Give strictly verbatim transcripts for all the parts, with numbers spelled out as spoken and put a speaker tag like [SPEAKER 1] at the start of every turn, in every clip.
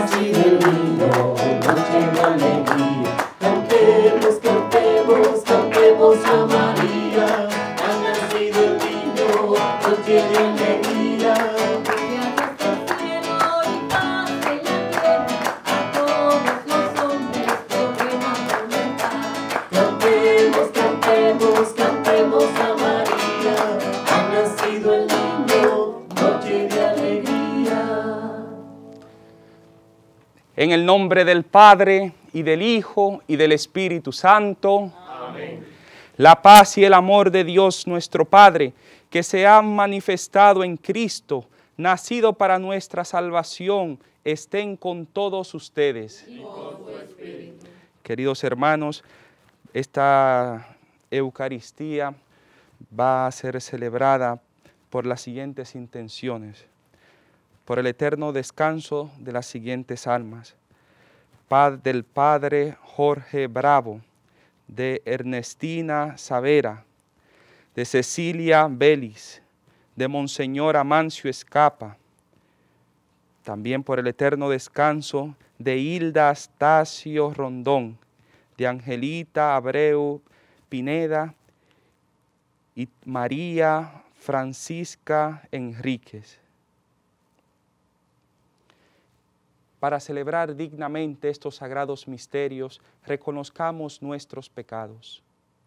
[SPEAKER 1] nacido el niño, noche de alegría. Cantemos, cantemos, cantemos a María. Ha nacido el niño, noche de alegría. Cantemos, cantemos, cantemos a María. Ha nacido el niño, noche de alegría.
[SPEAKER 2] En el nombre del Padre, y del Hijo, y del Espíritu Santo.
[SPEAKER 1] Amén.
[SPEAKER 2] La paz y el amor de Dios nuestro Padre, que se han manifestado en Cristo, nacido para nuestra salvación, estén con todos ustedes.
[SPEAKER 1] Y con tu espíritu.
[SPEAKER 2] Queridos hermanos, esta Eucaristía va a ser celebrada por las siguientes intenciones. Por el eterno descanso de las siguientes almas. Paz del Padre Jorge Bravo, de Ernestina Savera, de Cecilia Belis, de Monseñor Amancio Escapa. También por el eterno descanso de Hilda Astacio Rondón, de Angelita Abreu Pineda y María Francisca Enríquez. Para celebrar dignamente estos sagrados misterios, reconozcamos nuestros pecados.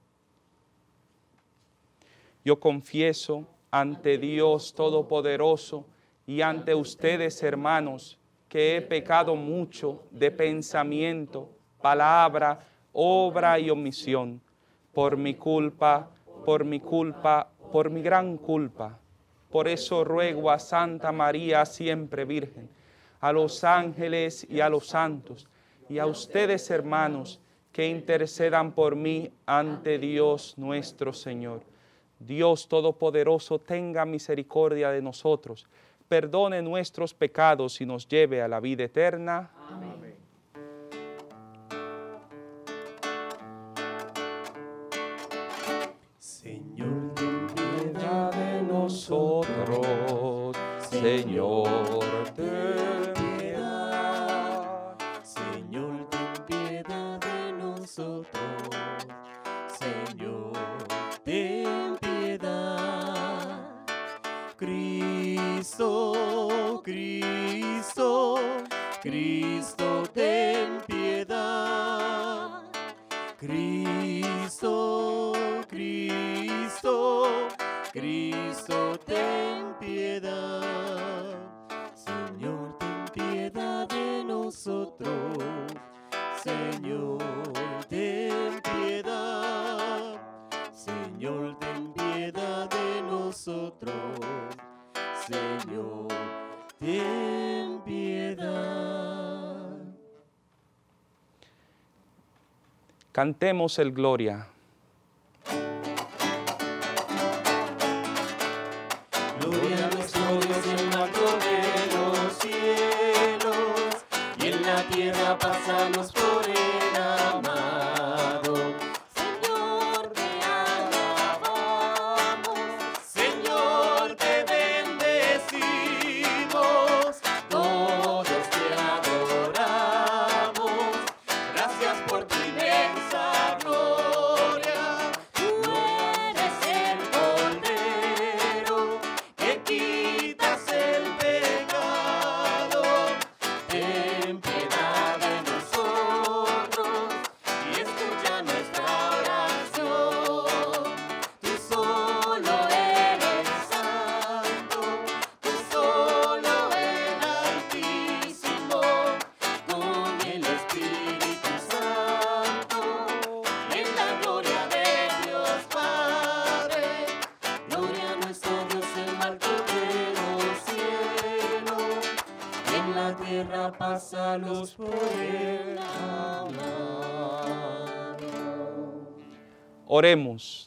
[SPEAKER 2] Yo confieso ante Dios Todopoderoso y ante ustedes, hermanos, que he pecado mucho de pensamiento, palabra, obra y omisión, por mi culpa, por mi culpa, por mi gran culpa. Por eso ruego a Santa María, siempre Virgen, a los ángeles y a los santos, y a ustedes, hermanos, que intercedan por mí ante Dios nuestro Señor. Dios Todopoderoso tenga misericordia de nosotros, perdone nuestros pecados y nos lleve a la vida eterna. Amén.
[SPEAKER 1] Señor, ten piedad de nosotros.
[SPEAKER 2] Señor,
[SPEAKER 1] ten piedad. Señor, ten piedad de nosotros. Señor, ten piedad. Cristo, Cristo, Cristo, ten piedad. Cristo, Cristo, Cristo, ten piedad. Señor, ten piedad de nosotros. Señor, ten piedad. Señor, ten piedad de nosotros. Señor, ten piedad.
[SPEAKER 2] Cantemos el Gloria.
[SPEAKER 1] Gloria a nuestro Dios en lo alto de los cielos, y en la tierra pásanos por el amado. Señor, te alabamos, Señor, te bendecimos, todos te adoramos. Gracias por tu inmensa gloria. Tú eres el Cordero que quitas el pecado. Ten piedad de nosotros y escucha nuestra oración. Tú solo eres santo, tú solo el Altísimo, con el Espíritu Santo, en la gloria de Dios Padre. Gloria a nuestro Dios en lo alto de los cielos, en la tierra pásalos por el amado.
[SPEAKER 2] Oremos.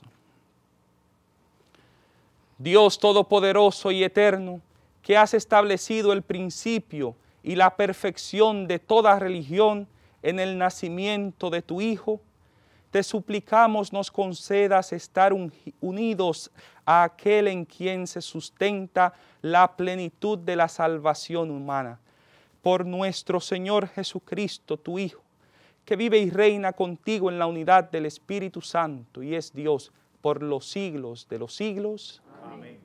[SPEAKER 2] Dios Todopoderoso y Eterno, que has establecido el principio y la perfección de toda religión en el nacimiento de tu Hijo, te suplicamos nos concedas estar unidos a aquel en quien se sustenta la plenitud de la salvación humana. por nuestro Señor Jesucristo, tu Hijo, que vive y reina contigo en la unidad del Espíritu Santo y es Dios por los siglos de los siglos.
[SPEAKER 1] Amén.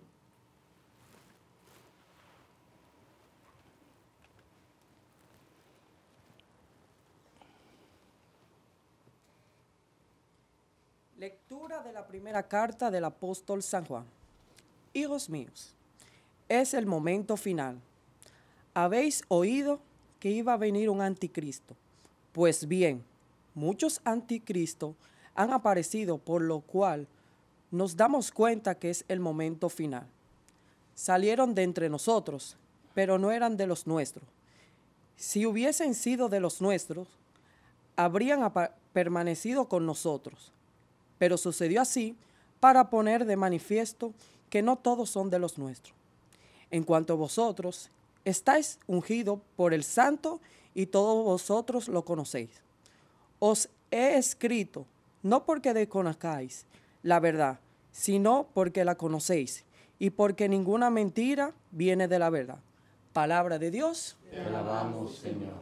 [SPEAKER 3] Lectura de la primera carta del apóstol San Juan. Hijos míos, es el momento final. Habéis oído que iba a venir un anticristo. Pues bien, muchos anticristos han aparecido, por lo cual nos damos cuenta que es el momento final. Salieron de entre nosotros, pero no eran de los nuestros. Si hubiesen sido de los nuestros, habrían permanecido con nosotros. Pero sucedió así para poner de manifiesto que no todos son de los nuestros. En cuanto a vosotros, estáis ungidos por el Santo y todos vosotros lo conocéis. Os he escrito, no porque desconozcáis la verdad, sino porque la conocéis y porque ninguna mentira viene de la verdad. Palabra de Dios.
[SPEAKER 1] Te alabamos, Señor.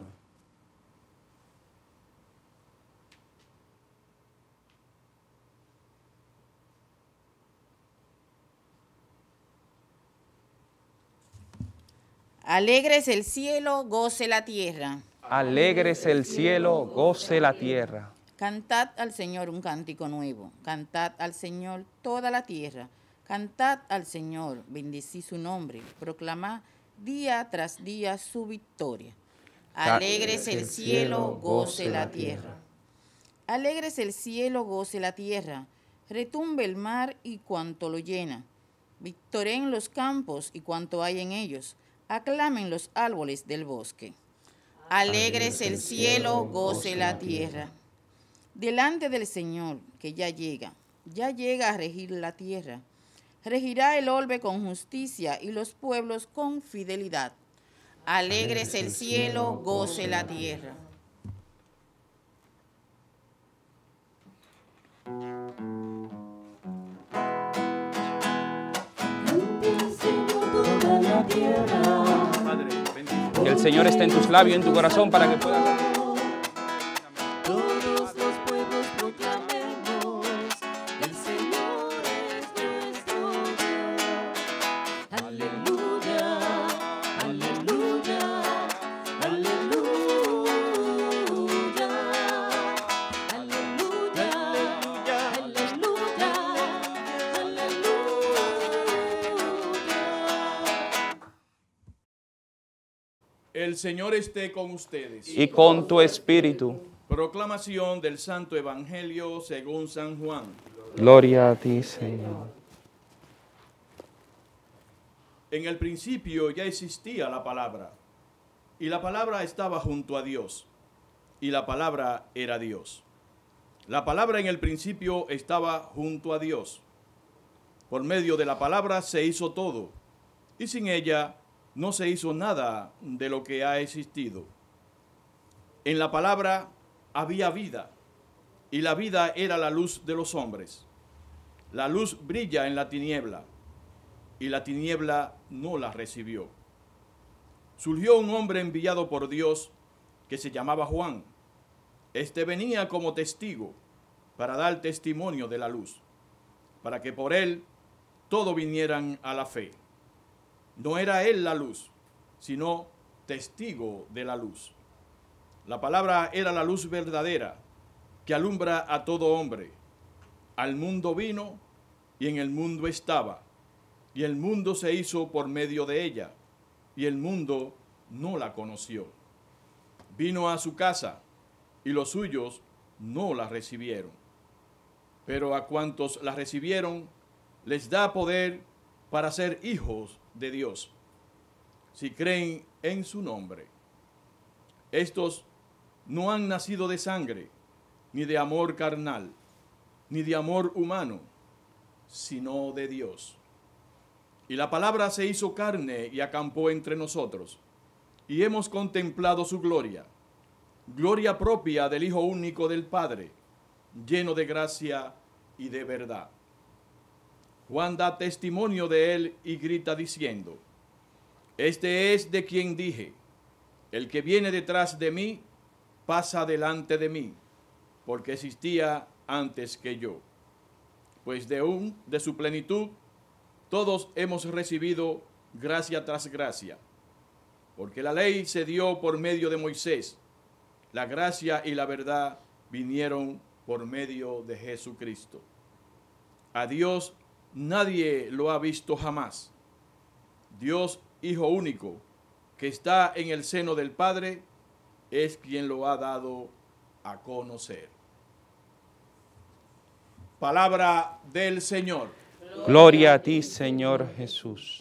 [SPEAKER 4] Alegres el cielo, goce la tierra.
[SPEAKER 2] Alegres el cielo, goce la tierra.
[SPEAKER 4] Cantad al Señor un cántico nuevo. Cantad al Señor toda la tierra. Cantad al Señor, bendecid su nombre. Proclamad día tras día su victoria. Alegres el cielo, goce la tierra. Alegres el cielo, goce la tierra. Retumbe el mar y cuanto lo llena. Victoreen los campos y cuanto hay en ellos. Aclamen los árboles del bosque. Alegres el cielo, goce la tierra. Delante del Señor, que ya llega, ya llega a regir la tierra. Regirá el orbe con justicia y los pueblos con fidelidad. Alegres el cielo, goce la tierra.
[SPEAKER 2] Padre, que el Señor esté en tus labios y en tu corazón para que puedas...
[SPEAKER 1] Todos los pueblos proclamemos, el Señor es nuestro Dios. Aleluya, aleluya, aleluya, aleluya, aleluya, aleluya.
[SPEAKER 5] El Señor esté con ustedes.
[SPEAKER 2] Y con tu espíritu.
[SPEAKER 5] Proclamación del Santo Evangelio según San Juan.
[SPEAKER 2] Gloria a ti, Señor.
[SPEAKER 5] En el principio ya existía la palabra, y la palabra estaba junto a Dios, y la palabra era Dios. La palabra en el principio estaba junto a Dios. Por medio de la palabra se hizo todo, y sin ella no se hizo nada de lo que ha existido. En la palabra había vida, y la vida era la luz de los hombres. La luz brilla en la tiniebla, y la tiniebla no la recibió. Surgió un hombre enviado por Dios que se llamaba Juan. Este venía como testigo para dar testimonio de la luz, para que por él todos vinieran a la fe. No era él la luz, sino testigo de la luz. La palabra era la luz verdadera que alumbra a todo hombre. Al mundo vino y en el mundo estaba, y el mundo se hizo por medio de ella, y el mundo no la conoció. Vino a su casa, y los suyos no la recibieron. Pero a cuantos la recibieron, les da poder para ser hijos de Dios, si creen en su nombre. Estos no han nacido de sangre, ni de amor carnal, ni de amor humano, sino de Dios. Y la palabra se hizo carne y acampó entre nosotros, y hemos contemplado su gloria, gloria propia del Hijo único del Padre, lleno de gracia y de verdad. Juan da testimonio de él y grita diciendo: Este es de quien dije, El que viene detrás de mí pasa delante de mí, porque existía antes que yo. Pues de un de su plenitud todos hemos recibido gracia tras gracia, porque la ley se dio por medio de Moisés, la gracia y la verdad vinieron por medio de Jesucristo. A Dios nadie lo ha visto jamás. Dios, Hijo único, que está en el seno del Padre, es quien lo ha dado a conocer. Palabra del Señor.
[SPEAKER 2] Gloria a ti, Señor Jesús.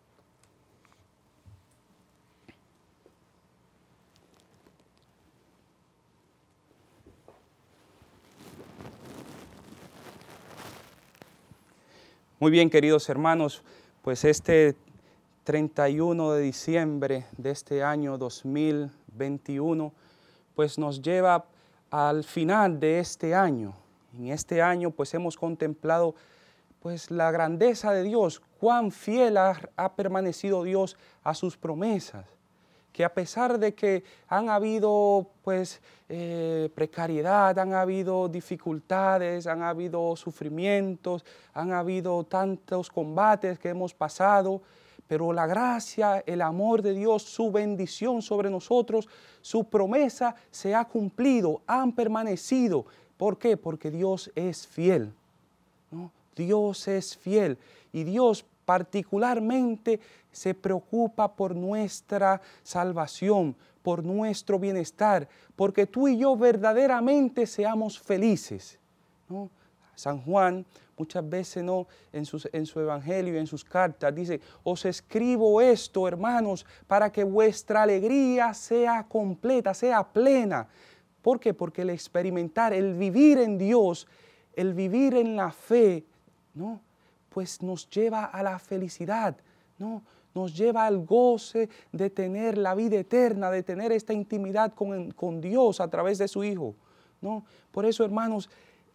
[SPEAKER 2] Muy bien, queridos hermanos, pues este treinta y uno de diciembre de este año dos mil veintiuno, pues nos lleva al final de este año. En este año pues hemos contemplado pues la grandeza de Dios, cuán fiel ha, ha permanecido Dios a sus promesas, que a pesar de que han habido pues eh, precariedad, han habido dificultades, han habido sufrimientos, han habido tantos combates que hemos pasado, pero la gracia, el amor de Dios, su bendición sobre nosotros, su promesa se ha cumplido, han permanecido. ¿Por qué? Porque Dios es fiel, ¿no? Dios es fiel y Dios particularmente se preocupa por nuestra salvación, por nuestro bienestar, porque tú y yo verdaderamente seamos felices, ¿no? San Juan muchas veces, ¿no?, en, sus, en su evangelio y en sus cartas dice: os escribo esto, hermanos, para que vuestra alegría sea completa, sea plena. ¿Por qué? Porque el experimentar, el vivir en Dios, el vivir en la fe, ¿no?, pues nos lleva a la felicidad, ¿no? Nos lleva al goce de tener la vida eterna, de tener esta intimidad con, con Dios a través de su Hijo, ¿no? Por eso, hermanos,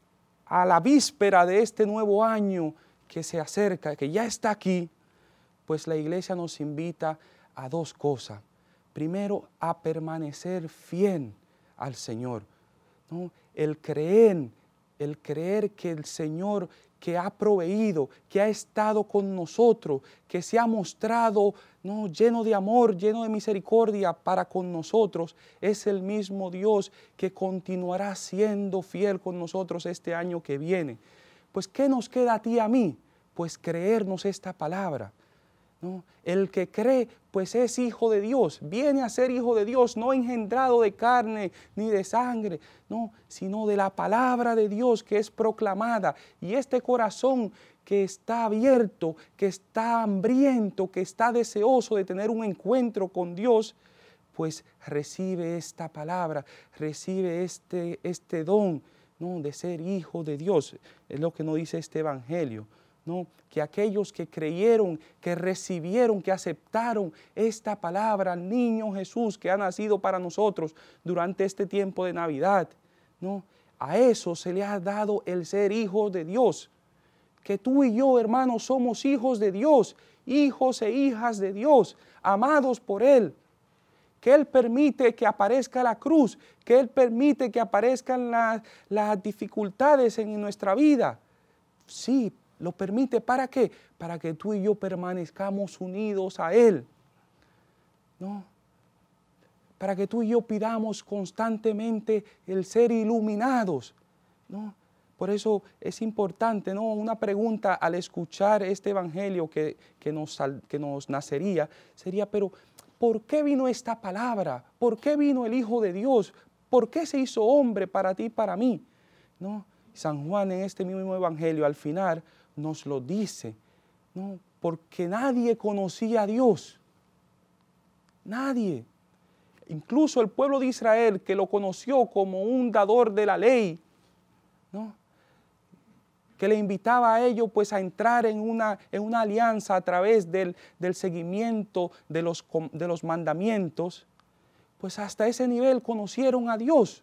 [SPEAKER 2] a la víspera de este nuevo año que se acerca, que ya está aquí, pues la iglesia nos invita a dos cosas. Primero, a permanecer fiel al Señor, ¿no? El creer, el creer que el Señor que ha proveído, que ha estado con nosotros, que se ha mostrado, ¿no?, lleno de amor, lleno de misericordia para con nosotros, es el mismo Dios que continuará siendo fiel con nosotros este año que viene. Pues, ¿qué nos queda a ti y a mí? Pues creernos esta palabra, ¿no? El que cree, pues es hijo de Dios, viene a ser hijo de Dios, no engendrado de carne ni de sangre, no, sino de la palabra de Dios que es proclamada. Y este corazón que está abierto, que está hambriento, que está deseoso de tener un encuentro con Dios, pues recibe esta palabra, recibe este, este don, ¿no?, de ser hijo de Dios. Es lo que nos dice este evangelio, ¿no?, que aquellos que creyeron, que recibieron, que aceptaron esta palabra, al niño Jesús que ha nacido para nosotros durante este tiempo de Navidad, ¿no?, a eso se le ha dado el ser hijo de Dios. Que tú y yo, hermanos, somos hijos de Dios, hijos e hijas de Dios, amados por Él. Que Él permite que aparezca la cruz, que Él permite que aparezcan la, las dificultades en nuestra vida. Sí, lo permite, ¿para qué? Para que tú y yo permanezcamos unidos a Él, ¿no? Para que tú y yo pidamos constantemente el ser iluminados, ¿no? Por eso es importante, ¿no?, una pregunta al escuchar este evangelio que, que, nos, que nos nacería, sería, pero ¿por qué vino esta palabra? ¿Por qué vino el Hijo de Dios? ¿Por qué se hizo hombre para ti y para mí? ¿No? San Juan en este mismo evangelio al final nos lo dice, ¿no?, porque nadie conocía a Dios, nadie. Incluso el pueblo de Israel, que lo conoció como un dador de la ley, ¿no?, que le invitaba a ellos pues a entrar en una, en una alianza a través del, del seguimiento de los, de los mandamientos, pues hasta ese nivel conocieron a Dios.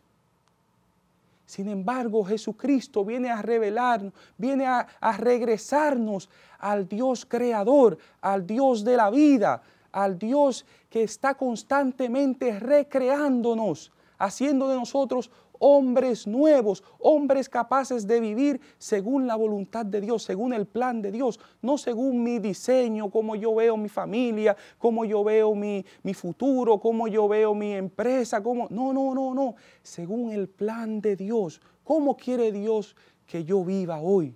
[SPEAKER 2] Sin embargo, Jesucristo viene a revelarnos, viene a, a regresarnos al Dios creador, al Dios de la vida, al Dios que está constantemente recreándonos, haciendo de nosotros hombres nuevos, hombres capaces de vivir según la voluntad de Dios, según el plan de Dios, no según mi diseño, cómo yo veo mi familia, cómo yo veo mi, mi futuro, cómo yo veo mi empresa, cómo, no, no, no, no, según el plan de Dios. ¿Cómo quiere Dios que yo viva hoy?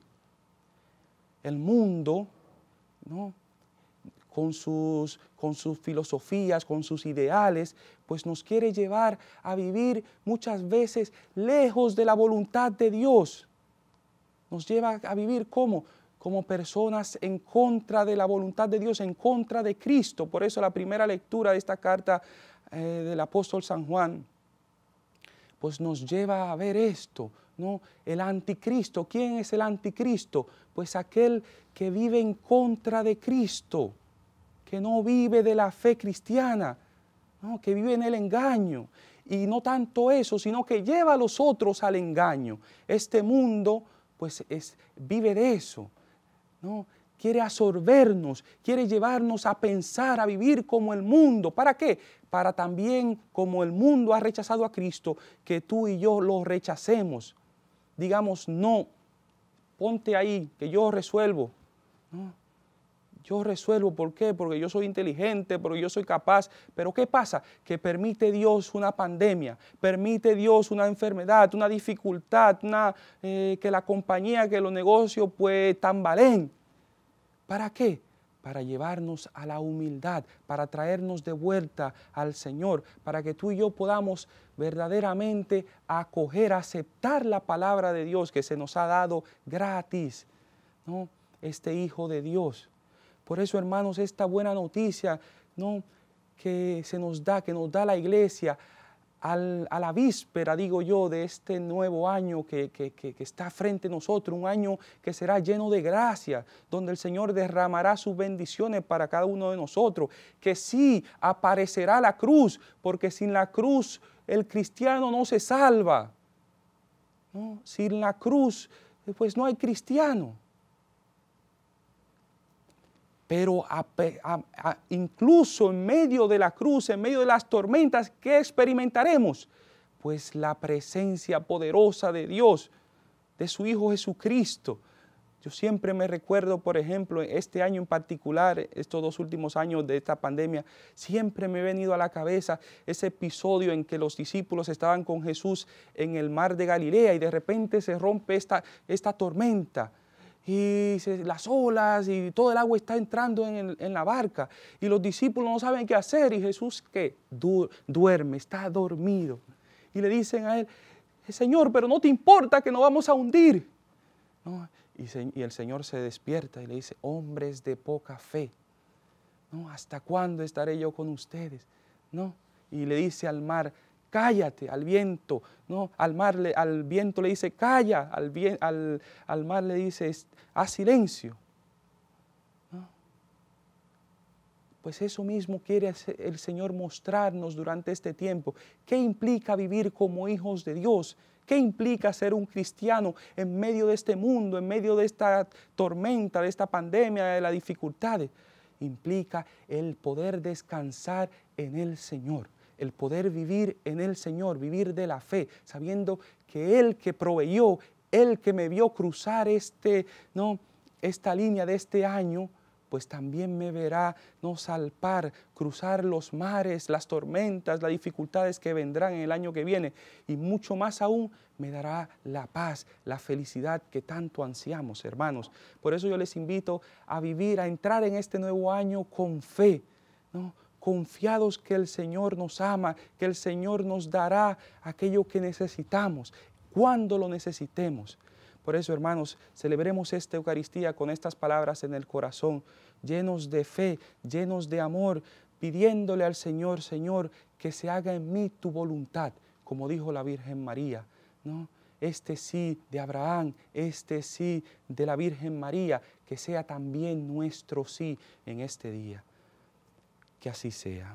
[SPEAKER 2] El mundo, ¿no?, con sus, con sus filosofías, con sus ideales, pues nos quiere llevar a vivir muchas veces lejos de la voluntad de Dios. Nos lleva a vivir como, como personas en contra de la voluntad de Dios, en contra de Cristo. Por eso la primera lectura de esta carta eh, del apóstol San Juan, pues nos lleva a ver esto, ¿no? El anticristo. ¿Quién es el anticristo? Pues aquel que vive en contra de Cristo, que no vive de la fe cristiana, ¿no?, que vive en el engaño. Y no tanto eso, sino que lleva a los otros al engaño. Este mundo, pues, es, vive de eso, ¿no? Quiere absorbernos, quiere llevarnos a pensar, a vivir como el mundo. ¿Para qué? Para también, como el mundo ha rechazado a Cristo, que tú y yo lo rechacemos. Digamos, no, ponte ahí, que yo resuelvo, ¿no? Yo resuelvo, ¿por qué? Porque yo soy inteligente, porque yo soy capaz. Pero ¿qué pasa? Que permite Dios una pandemia, permite Dios una enfermedad, una dificultad, una, eh, que la compañía, que los negocios pues tambaleen. ¿Para qué? Para llevarnos a la humildad, para traernos de vuelta al Señor, para que tú y yo podamos verdaderamente acoger, aceptar la palabra de Dios que se nos ha dado gratis, ¿no? Este Hijo de Dios. Por eso, hermanos, esta buena noticia, ¿no?, que se nos da, que nos da la iglesia al, a la víspera, digo yo, de este nuevo año que, que, que, que está frente a nosotros, un año que será lleno de gracia, donde el Señor derramará sus bendiciones para cada uno de nosotros, que sí aparecerá la cruz, porque sin la cruz el cristiano no se salva, ¿no? Sin la cruz, pues no hay cristiano. Pero a, a, a, incluso en medio de la cruz, en medio de las tormentas, ¿qué experimentaremos? Pues la presencia poderosa de Dios, de su Hijo Jesucristo. Yo siempre me recuerdo, por ejemplo, este año en particular, estos dos últimos años de esta pandemia, siempre me ha venido a la cabeza ese episodio en que los discípulos estaban con Jesús en el mar de Galilea y de repente se rompe esta, esta tormenta. Y se, las olas y todo el agua está entrando en, el, en la barca y los discípulos no saben qué hacer y Jesús ¿qué? Du, duerme, está dormido y le dicen a él, Señor, pero no te importa que nos vamos a hundir, ¿no? y, se, y el Señor se despierta y le dice, hombres de poca fe, ¿no? ¿Hasta cuándo estaré yo con ustedes? ¿No? Y le dice al mar, cállate, al viento, ¿no? Al mar, le, al viento le dice, calla, al, bien, al, al mar le dice, haz silencio, ¿no? Pues eso mismo quiere el Señor mostrarnos durante este tiempo. ¿Qué implica vivir como hijos de Dios? ¿Qué implica ser un cristiano en medio de este mundo, en medio de esta tormenta, de esta pandemia, de las dificultades? Implica el poder descansar en el Señor. El poder vivir en el Señor, vivir de la fe, sabiendo que Él que proveyó, Él que me vio cruzar este, ¿no?, esta línea de este año, pues también me verá, no salpar, cruzar los mares, las tormentas, las dificultades que vendrán en el año que viene. Y mucho más aún, me dará la paz, la felicidad que tanto ansiamos, hermanos. Por eso yo les invito a vivir, a entrar en este nuevo año con fe, ¿no?, confiados que el Señor nos ama, que el Señor nos dará aquello que necesitamos, cuando lo necesitemos. Por eso, hermanos, celebremos esta Eucaristía con estas palabras en el corazón, llenos de fe, llenos de amor, pidiéndole al Señor, Señor, que se haga en mí tu voluntad, como dijo la Virgen María, ¿no? Este sí de Abraham, este sí de la Virgen María, que sea también nuestro sí en este día. Que así sea.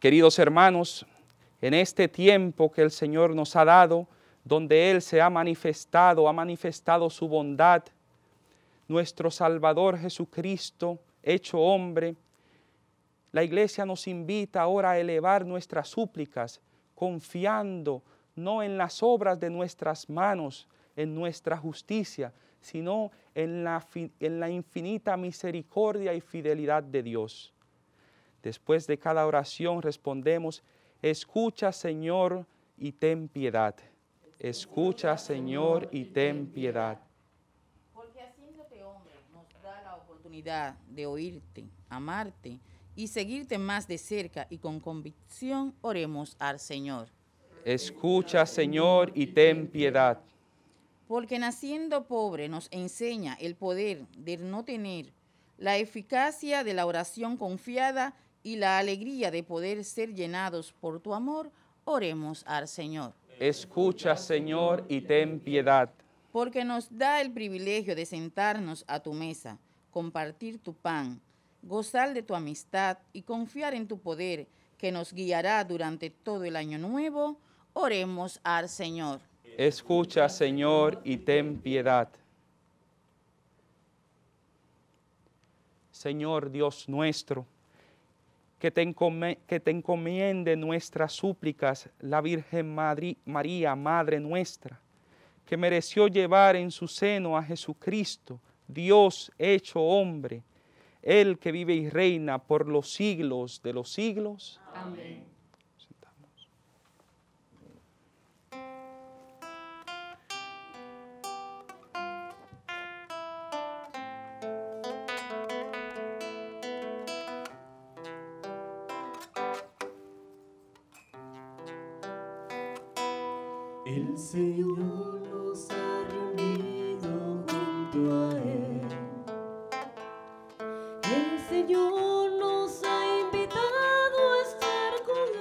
[SPEAKER 2] Queridos hermanos, en este tiempo que el Señor nos ha dado, donde Él se ha manifestado, ha manifestado su bondad, nuestro Salvador Jesucristo, hecho hombre, la Iglesia nos invita ahora a elevar nuestras súplicas, confiando no en las obras de nuestras manos, en nuestra justicia, sino en la, en la infinita misericordia y fidelidad de Dios. Después de cada oración respondemos: escucha, Señor, y ten piedad. Escucha, Señor, y ten piedad.
[SPEAKER 4] Porque haciéndote hombre nos da la oportunidad de oírte, amarte y seguirte más de cerca, y con convicción oremos al Señor.
[SPEAKER 2] Escucha, Señor, y ten piedad.
[SPEAKER 4] Porque naciendo pobre nos enseña el poder de no tener, la eficacia de la oración confiada y la alegría de poder ser llenados por tu amor, oremos al Señor.
[SPEAKER 2] Escucha, Señor, y ten piedad.
[SPEAKER 4] Porque nos da el privilegio de sentarnos a tu mesa, compartir tu pan, gozar de tu amistad y confiar en tu poder, que nos guiará durante todo el año nuevo, oremos al Señor.
[SPEAKER 2] Escucha, Señor, y ten piedad. Señor Dios nuestro, que te, encome, que te encomiende nuestras súplicas la Virgen Madri, María, Madre nuestra, que mereció llevar en su seno a Jesucristo, Dios hecho hombre, Él que vive y reina por los siglos de los siglos.
[SPEAKER 1] Amén. El Señor nos ha reunido junto a Él. El Señor nos ha invitado a estar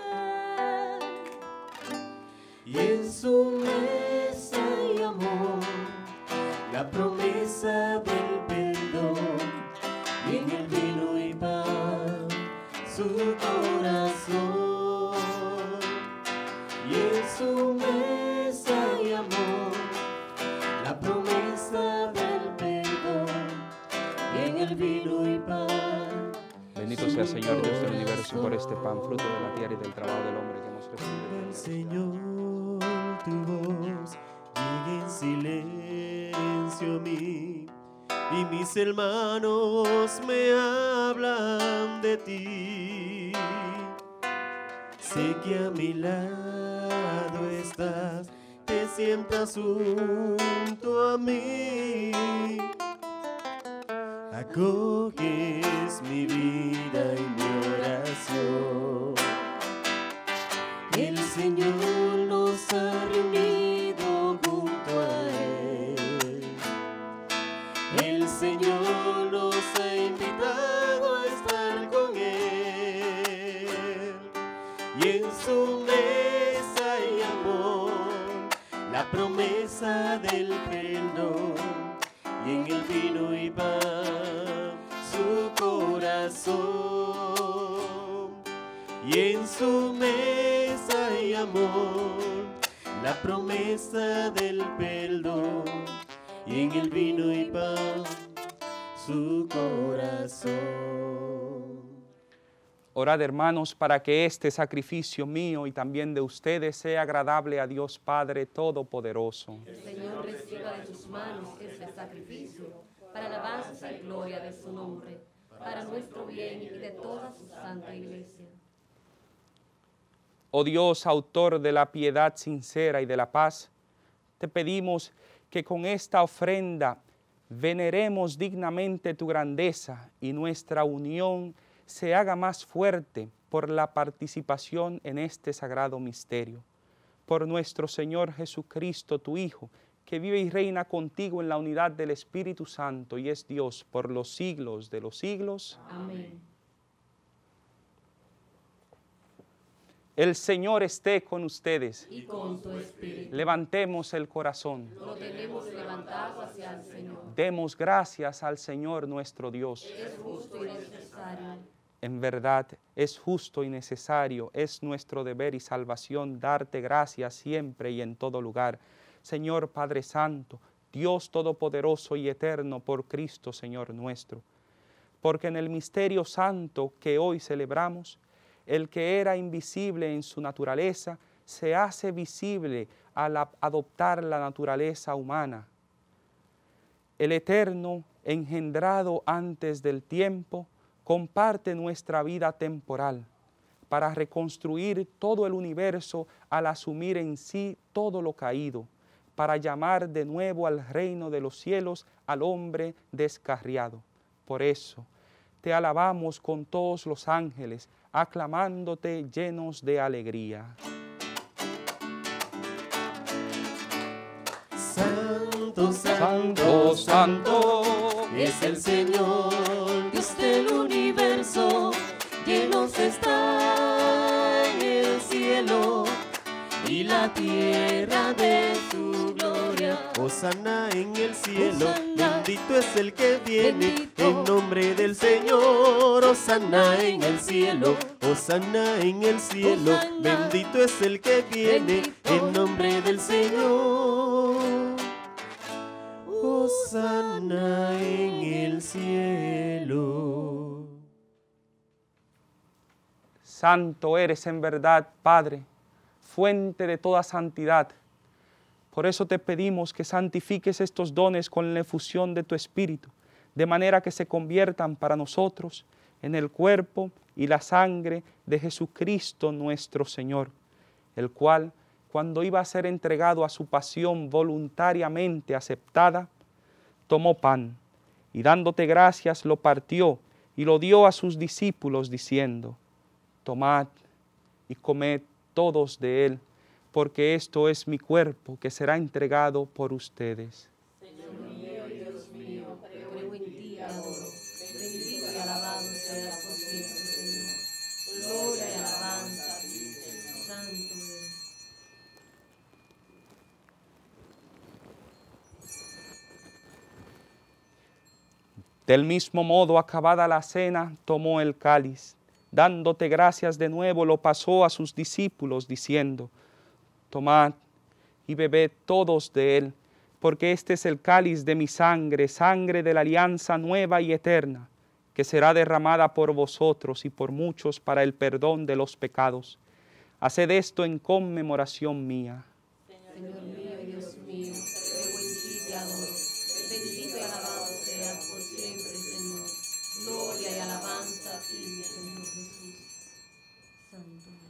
[SPEAKER 1] con Él. Y en su mesa y amor, la promesa del perdón, y en el vino y pan, su corazón. Y en su mesa y amor, la promesa del perdón, y en el vino y pan.
[SPEAKER 2] Bendito sea, Señor Dios del universo, por este pan, fruto de la tierra y del trabajo del hombre que hemos recibido.
[SPEAKER 1] El Señor, tu voz llega en silencio a mí, y mis hermanos me hablan de ti. Sé que a mi lado estás, te sientas junto a mí. Acoges mi vida y mi oración. El Señor nos ha reunido junto a Él. El Señor nos ha invitado a estar con Él. Y en su mesa y amor, la promesa del perdón, y en el vino y pan, su corazón. Y en su mesa y amor, la promesa del perdón, y en el vino y pan, su corazón.
[SPEAKER 2] Orad, hermanos, para que este sacrificio mío y también de ustedes sea agradable a Dios Padre Todopoderoso.
[SPEAKER 6] El Señor reciba de tus manos este sacrificio, para alabanza y gloria de su nombre, para nuestro bien y de toda su santa iglesia.
[SPEAKER 2] Oh Dios, autor de la piedad sincera y de la paz, te pedimos que con esta ofrenda veneremos dignamente tu grandeza y nuestra unión se haga más fuerte por la participación en este sagrado misterio. Por nuestro Señor Jesucristo, tu Hijo, que vive y reina contigo en la unidad del Espíritu Santo y es Dios por los siglos de los siglos.
[SPEAKER 6] Amén.
[SPEAKER 2] El Señor esté con ustedes.
[SPEAKER 6] Y con tu espíritu.
[SPEAKER 2] Levantemos el corazón.
[SPEAKER 6] Lo tenemos levantado hacia el Señor.
[SPEAKER 2] Demos gracias al Señor nuestro Dios.
[SPEAKER 6] Es justo y necesario.
[SPEAKER 2] En verdad, es justo y necesario, es nuestro deber y salvación darte gracias siempre y en todo lugar. Señor Padre Santo, Dios Todopoderoso y Eterno por Cristo, Señor nuestro. Porque en el misterio santo que hoy celebramos, el que era invisible en su naturaleza, se hace visible al adoptar la naturaleza humana. El Eterno, engendrado antes del tiempo, comparte nuestra vida temporal para reconstruir todo el universo al asumir en sí todo lo caído, para llamar de nuevo al reino de los cielos al hombre descarriado. Por eso, te alabamos con todos los ángeles, aclamándote llenos de alegría.
[SPEAKER 1] Santo, santo, santo, es el Señor, Dios del universo, llenos está en el cielo y la tierra de su gloria. Hosana en el cielo, Hosana, bendito es el que viene, bendito, en nombre del Señor. Hosana en el cielo, Hosana en el cielo, Hosana, bendito es el que viene, bendito, en nombre del Señor. Hosana en el cielo.
[SPEAKER 2] Santo eres en verdad, Padre, fuente de toda santidad. Por eso te pedimos que santifiques estos dones con la efusión de tu Espíritu, de manera que se conviertan para nosotros en el cuerpo y la sangre de Jesucristo nuestro Señor, el cual, cuando iba a ser entregado a su pasión voluntariamente aceptada, tomó pan y dándote gracias lo partió y lo dio a sus discípulos diciendo: tomad y comed todos de él, porque esto es mi cuerpo que será entregado por ustedes.
[SPEAKER 6] Señor mío y Dios mío, creo en ti adoro. Bendito y alabado sea por siempre, Señor. Gloria y alabanza. Santo eres.
[SPEAKER 2] Del mismo modo, acabada la cena, tomó el cáliz. Dándote gracias de nuevo, lo pasó a sus discípulos, diciendo: tomad y bebed todos de él, porque este es el cáliz de mi sangre, sangre de la alianza nueva y eterna, que será derramada por vosotros y por muchos para el perdón de los pecados. Haced esto en conmemoración mía.
[SPEAKER 6] Señor mío y Dios mío, creo en ti y te adoro. Bendito y alabado seas por siempre, Señor. Gloria y alabanza a ti, mi Señor Jesús. Santo eres.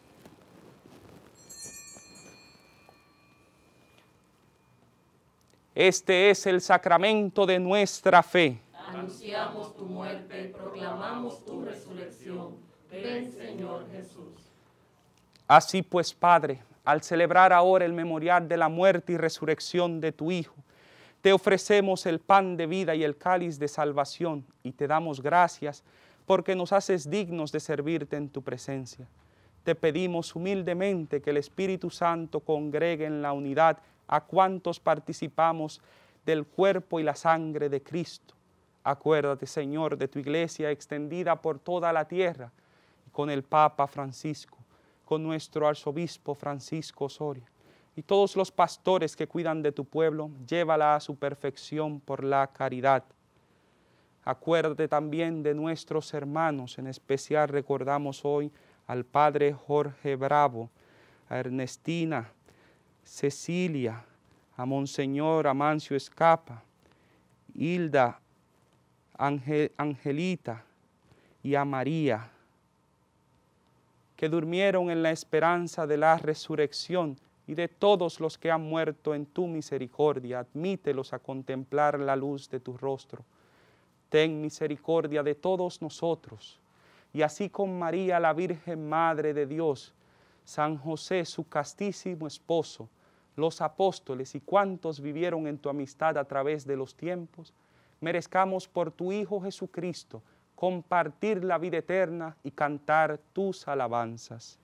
[SPEAKER 2] Este es el sacramento de nuestra fe.
[SPEAKER 6] Anunciamos tu muerte, proclamamos tu resurrección. Ven, Señor Jesús.
[SPEAKER 2] Así pues, Padre, al celebrar ahora el memorial de la muerte y resurrección de tu Hijo, te ofrecemos el pan de vida y el cáliz de salvación y te damos gracias porque nos haces dignos de servirte en tu presencia. Te pedimos humildemente que el Espíritu Santo congregue en la unidad a cuantos participamos del cuerpo y la sangre de Cristo. Acuérdate, Señor, de tu iglesia extendida por toda la tierra, y con el Papa Francisco, con nuestro arzobispo Francisco Osorio, y todos los pastores que cuidan de tu pueblo, llévala a su perfección por la caridad. Acuérdate también de nuestros hermanos, en especial recordamos hoy al Padre Jorge Bravo, a Ernestina, Cecilia, a Monseñor Amancio Escapa, Hilda, Angel, Angelita y a María, que durmieron en la esperanza de la resurrección, y de todos los que han muerto en tu misericordia, admítelos a contemplar la luz de tu rostro. Ten misericordia de todos nosotros, y así con María, la Virgen Madre de Dios, San José, su castísimo esposo, los apóstoles y cuantos vivieron en tu amistad a través de los tiempos, merezcamos por tu Hijo Jesucristo compartir la vida eterna y cantar tus alabanzas.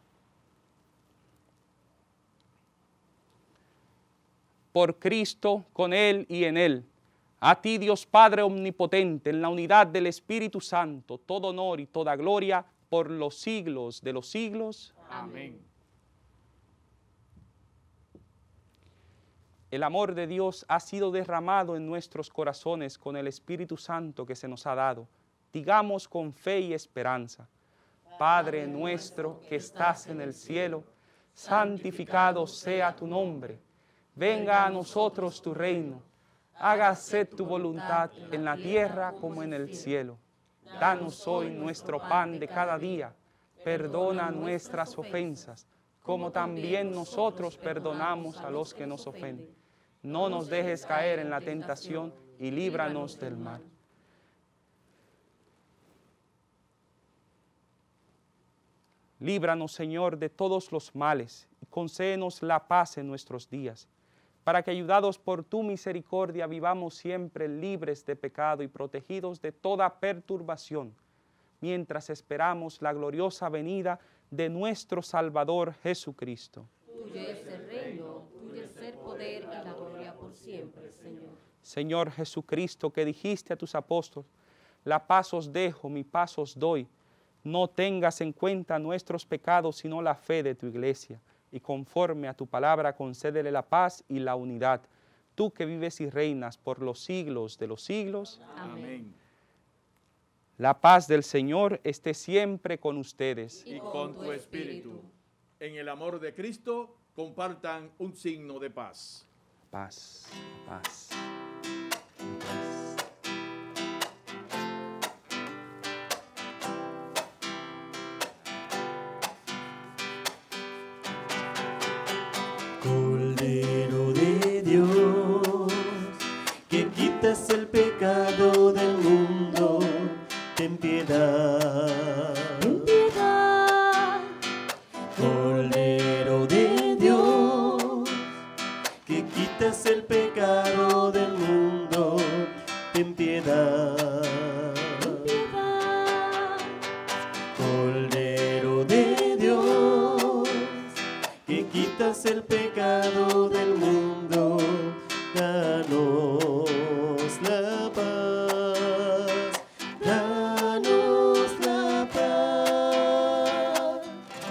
[SPEAKER 2] Por Cristo, con Él y en Él, A ti, Dios Padre omnipotente, en la unidad del Espíritu Santo, todo honor y toda gloria por los siglos de los siglos.
[SPEAKER 5] Amén.
[SPEAKER 2] El amor de Dios ha sido derramado en nuestros corazones con el Espíritu Santo que se nos ha dado. Digamos con fe y esperanza: Padre nuestro que estás en el cielo, santificado sea tu nombre. Venga a nosotros tu reino. Hágase tu voluntad en la tierra como en el cielo. Danos hoy nuestro pan de cada día. Perdona nuestras ofensas, como también nosotros perdonamos a los que nos ofenden. No nos dejes caer en la tentación y líbranos del mal. Líbranos, Señor, de todos los males y concédenos la paz en nuestros días, para que, ayudados por tu misericordia, vivamos siempre libres de pecado y protegidos de toda perturbación, mientras esperamos la gloriosa venida de nuestro Salvador Jesucristo.
[SPEAKER 6] Tuyo es el reino, tuyo es el poder y la gloria por siempre, Señor.
[SPEAKER 2] Señor Jesucristo, que dijiste a tus apóstoles: la paz os dejo, mi paz os doy. No tengas en cuenta nuestros pecados, sino la fe de tu iglesia, y conforme a tu palabra concédele la paz y la unidad, tú que vives y reinas por los siglos de los siglos.
[SPEAKER 5] Amén.
[SPEAKER 2] La paz del Señor esté siempre con ustedes.
[SPEAKER 5] Y con tu espíritu. En el amor de Cristo, compartan un signo de paz.
[SPEAKER 2] Paz, paz, paz.
[SPEAKER 1] Cordero de Dios, que quitas el pecado del mundo, ten piedad.
[SPEAKER 6] Ten piedad.
[SPEAKER 1] Cordero de Dios, que quitas el pecado del mundo, ten piedad.
[SPEAKER 6] Ten piedad.
[SPEAKER 1] Cordero de Dios, que quitas el pecado del mundo, danos la paz, danos la paz.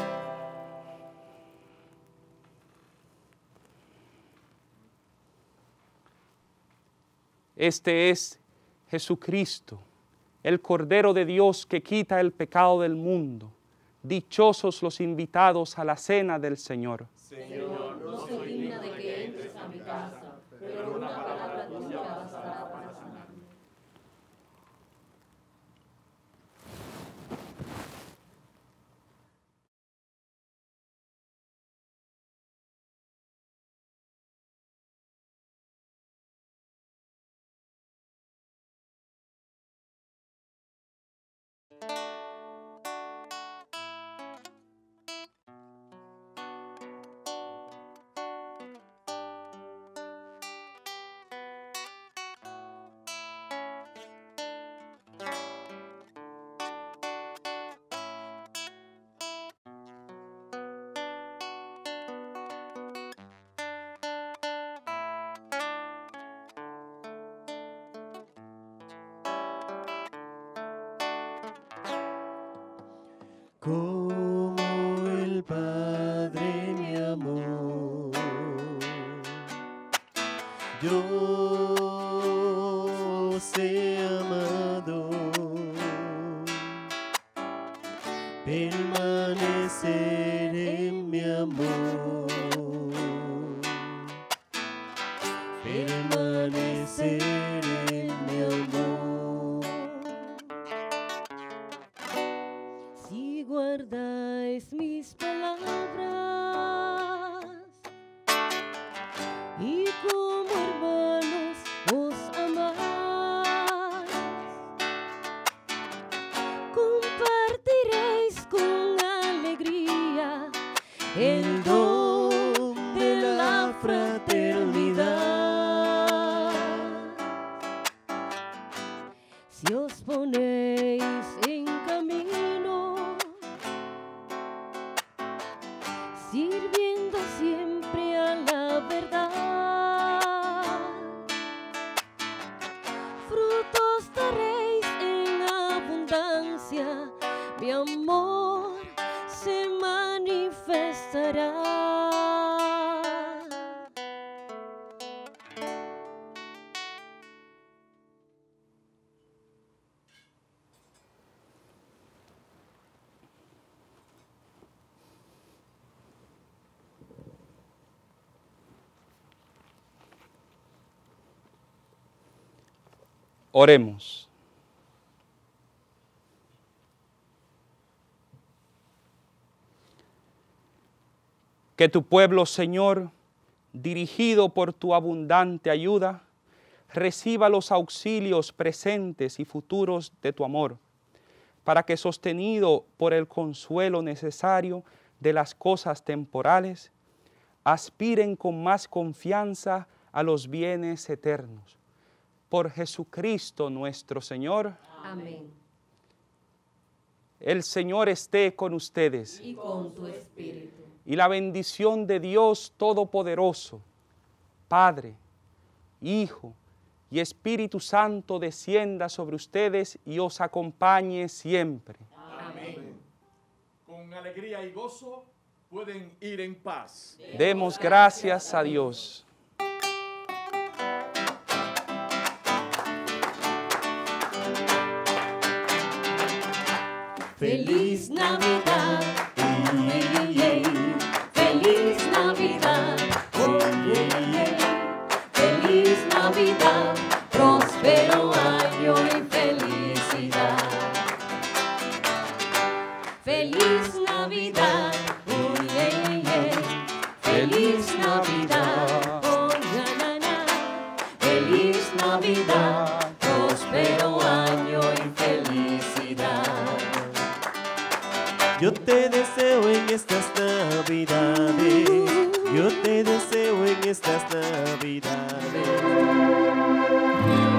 [SPEAKER 2] Este es Jesucristo, el Cordero de Dios que quita el pecado del mundo. Dichosos los invitados a la cena del Señor.
[SPEAKER 6] Señor, no soy digna de que entres a mi casa, pero una palabra tuya bastará para sanarme.
[SPEAKER 1] Como el Padre me amó, yo os he amado. Permanecer en mi amor, permanecer en mi amor.
[SPEAKER 6] Si guardáis mis palabras y como hermanos os amáis, compartiréis con alegría el don de la fraternidad.
[SPEAKER 2] Oremos. Que tu pueblo, Señor, dirigido por tu abundante ayuda, reciba los auxilios presentes y futuros de tu amor, para que, sostenido por el consuelo necesario de las cosas temporales, aspiren con más confianza a los bienes eternos. Por Jesucristo nuestro Señor.
[SPEAKER 6] Amén.
[SPEAKER 2] El Señor esté con ustedes.
[SPEAKER 6] Y con tu espíritu.
[SPEAKER 2] Y la bendición de Dios Todopoderoso, Padre, Hijo y Espíritu Santo descienda sobre ustedes y os acompañe siempre.
[SPEAKER 5] Amén. Con alegría y gozo pueden ir en paz.
[SPEAKER 2] Demos gracias a Dios.
[SPEAKER 6] Feliz Navidad, ey, ey, ey. Feliz Navidad, ey, ey, ey. Feliz Navidad, próspero año y felicidad. Feliz Navidad, ey, ey, ey. Feliz Navidad, oh, na, na, na. Feliz Navidad, próspero año y felicidad.
[SPEAKER 1] Yo te deseo en estas navidades, yo te deseo en estas navidades.